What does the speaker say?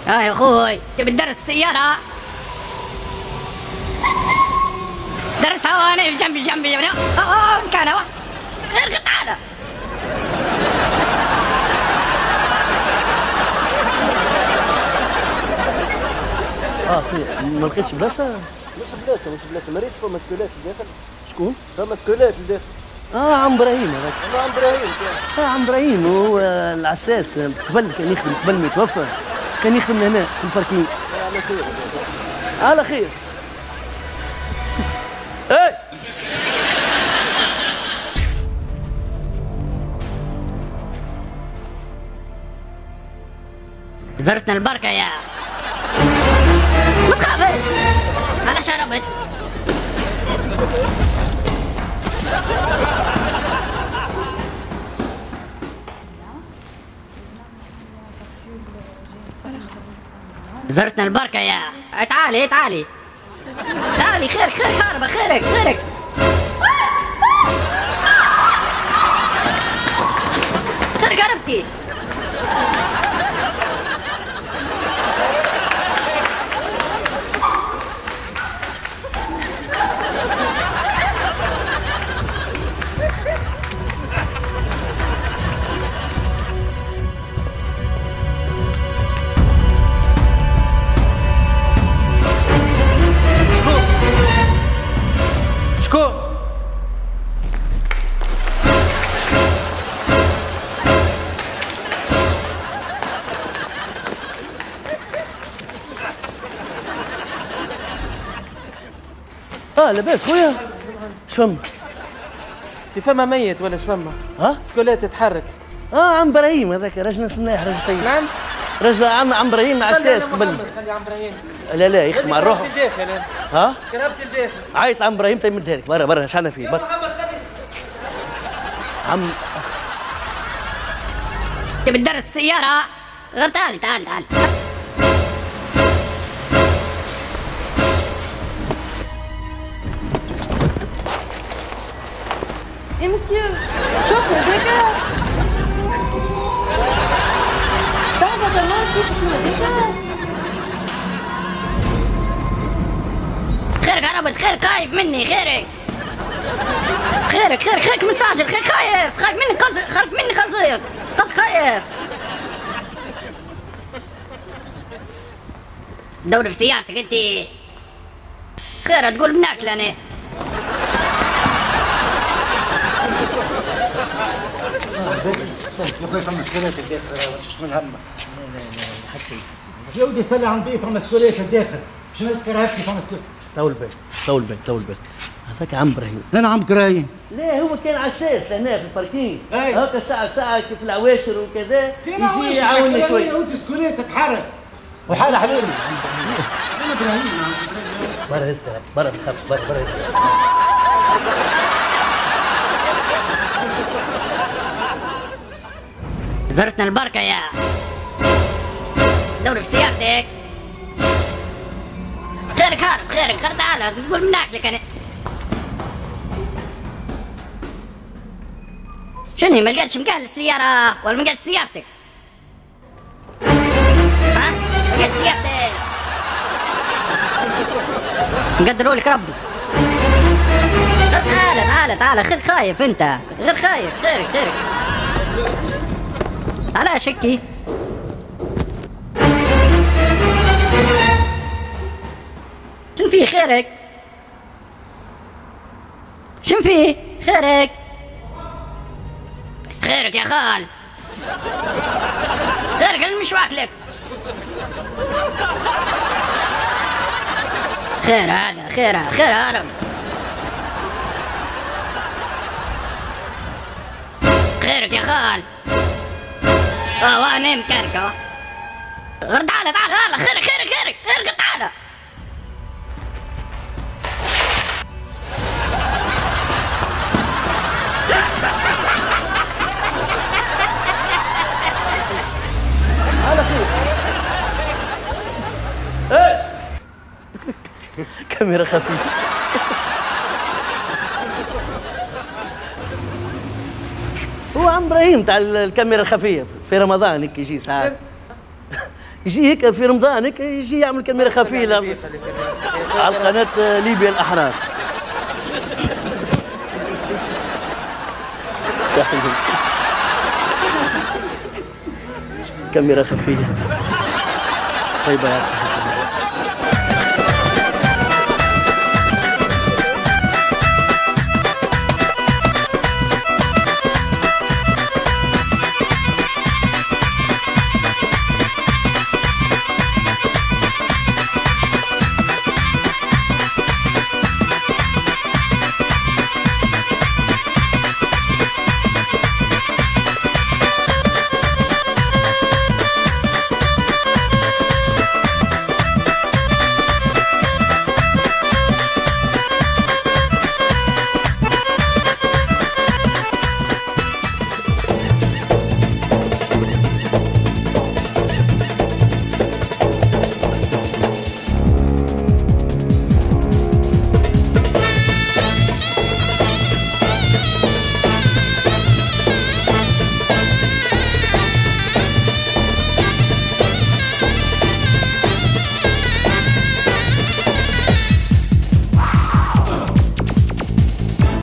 يا اخوي تبي تدرس السيارة؟ درسها وانا جنبي مكان هوا. ارقد تعالى. اخويا ما لقيتش بلاصة؟ مش بلاصة ماريش فما سكولات لداخل. شكون؟ فما سكولات لداخل. عم ابراهيم هذاك. عم ابراهيم. عم ابراهيم هو العساس قبل كان يخدم قبل ما يتوفى كان يخدم هنا في الباركينج. على خير. على خير. اي زرتنا البركة يا ما تخافش أنا شربت. زرتنا البركة يا تعالي خيرك خاربة خيرك قربتي. شكون؟ لاباس خويا. شفما؟ في فما ميت ولا شفما؟ سكولات تتحرك. عم ابراهيم هذاك راجل ناس ملاح راجل طيب. نعم؟ رجل عم ابراهيم عساس قبل. خلي عم ابراهيم. لا يخدم على روحه. الداخل. كرهبت الداخل. عيط عم ابراهيم تيمدها لك برا شحال فيه برا. عم تبي تدرس السيارة؟ غير تعال. ايه مسيو شفتوا هذاك؟ ضربة ضمان شوف شنو هذاك؟ خيرك عربت خيرك خايف مني خيرك مساجل خايف مني قصدك خايف. دور في سيارتك انتي خير تقول بناكل انا. يا اخوي فما سكولات الداخل وتشت من همك. لا حتى يا ودي صلي على النبي فما سكولات الداخل باش نذكر هاتي فما سكولات. طول بالك هذاك عم ابراهيم. انا عم ابراهيم. لا هو كان عساس هنا في الباركينج. هكا ساعة كيف العواشر وكذا يجي يعاوني شوي. يا ودي سكولات تتحرك وحالة حلولي. انا ابراهيم. برا اسكت برا ما تخافش برا اسكت. زرتنا البركة يا دوري في سيارتك. خيرك هارب تعال تقول بناكلك انا. شنو ما لقيتش مكان للسيارة ولا ما لقيتش سيارتك؟ ما لقيت سيارتك نقدروا لك ربي. تعال خير خايف انت غير خايف خيرك على شكي. شن في خيرك يا خال خيرك انا مش واكلك. خير هرب. خيرك يا خال. وانا مكانك غير تعال خيرك ارقد تعال. على خير. كاميرا خفيفة. هو عم ابراهيم تاع الكاميرا الخفية في رمضان هيك يجي ساعات يجي هيك في رمضان هيك يجي يعمل كاميرا خفية على قناة ليبيا الأحرار. كاميرا خفية طيبة يا